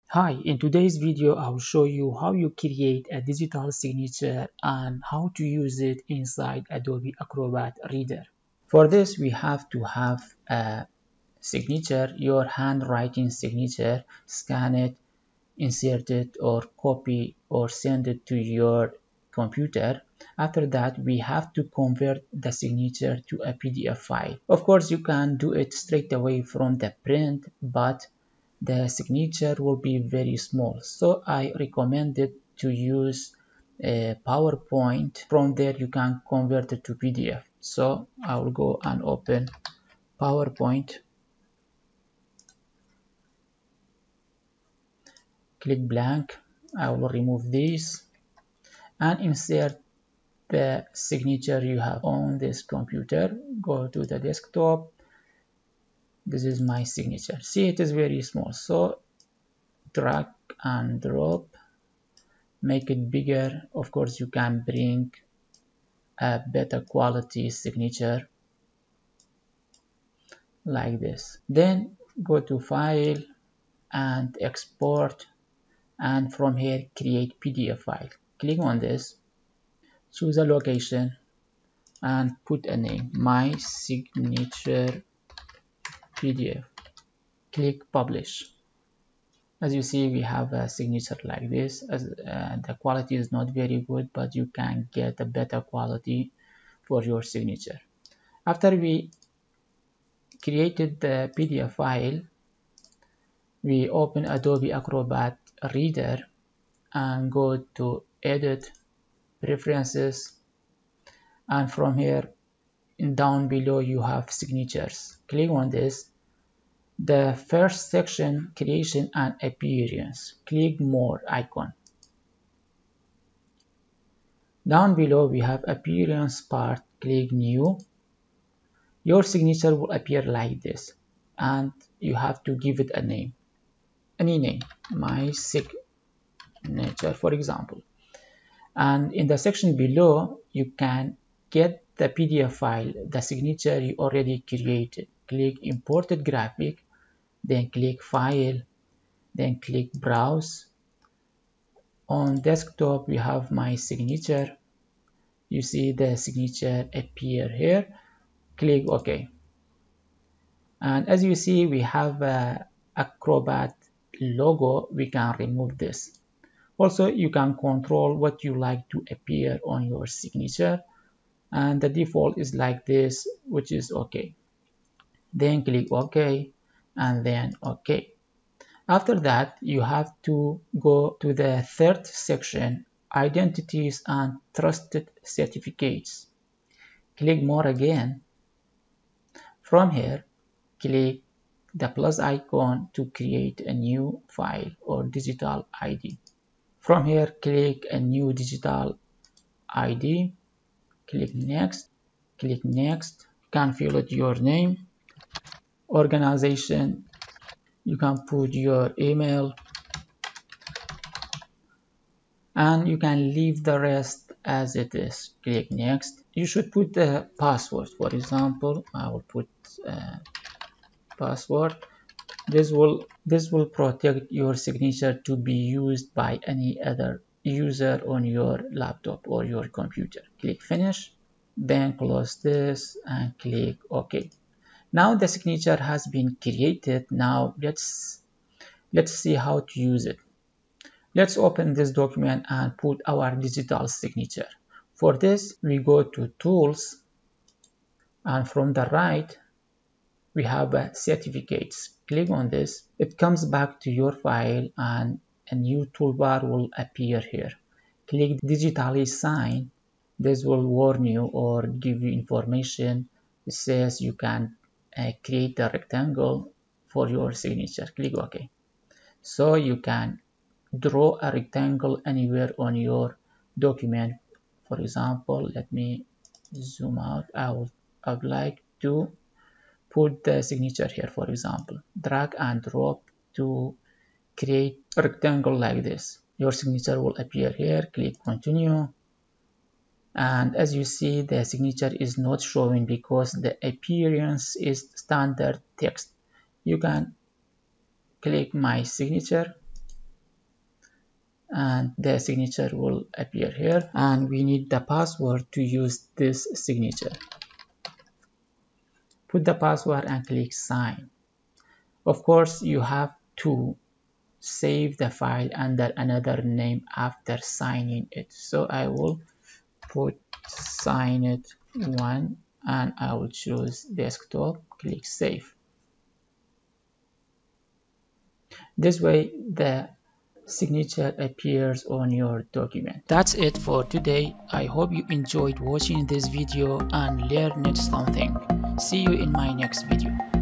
Hi, in today's video I will show you how you create a digital signature and how to use it inside Adobe Acrobat Reader. For this we have to have a signature, your handwriting signature, scan it, insert it or copy or send it to your computer. After that we have to convert the signature to a PDF file. Of course you can do it straight away from the print, but the signature will be very small, so I recommended to use a PowerPoint. From there you can convert it to PDF. So I will go and open PowerPoint, click blank. I will remove this and insert the signature you have on this computer. Go to the desktop. This is my signature. See, it is very small, so drag and drop, make it bigger. Of course you can bring a better quality signature like this. Then go to file and export, and from here create PDF file. Click on this, choose a location and put a name, my signature PDF. Click publish. As you see, we have a signature like this. As the quality is not very good, but you can get a better quality for your signature. After we created the PDF file, we open Adobe Acrobat Reader and go to Edit, Preferences, and from here down below you have Signatures. Click on this. The first section, Creation and Appearance. Click More icon. Down below we have Appearance part. Click New. Your signature will appear like this, and you have to give it a name, any name, my signature for example. And in the section below you can get the PDF file, the signature you already created. Click Imported Graphic, then click File, then click Browse. On desktop we have my signature. You see the signature appear here. Click OK. And as you see, we have a Acrobat logo. We can remove this. Also, you can control what you like to appear on your signature, and the default is like this, which is OK. Then click OK, and then OK. After that, you have to go to the third section, Identities and Trusted Certificates. Click More again. From here, click the plus icon to create a new file or digital ID. From here, click a new digital ID, click Next, click Next. You can fill it your name, organization, you can put your email, and you can leave the rest as it is. Click Next. You should put the password. For example, I will put password. This will protect your signature to be used by any other user on your laptop or your computer. Click Finish, then close this and click OK. Now the signature has been created. Now let's see how to use it. Let's open this document and put our digital signature. For this, we go to Tools, and from the right we have certificates. Click on this. It comes back to your file and a new toolbar will appear here. Click digitally sign. This will warn you or give you information. It says you can create a rectangle for your signature. Click OK. So you can draw a rectangle anywhere on your document. For example, let me zoom out. I would like to put the signature here. For example, drag and drop to create a rectangle like this. Your signature will appear here. Click continue, and as you see, the signature is not showing because the appearance is standard text. You can click my signature and the signature will appear here, and we need the password to use this signature. Put the password and click sign. Of course, you have to save the file under another name after signing it. So I will put sign it 1 and I will choose desktop, click save. This way the signature appears on your document. That's it for today. I hope you enjoyed watching this video and learned something. See you in my next video.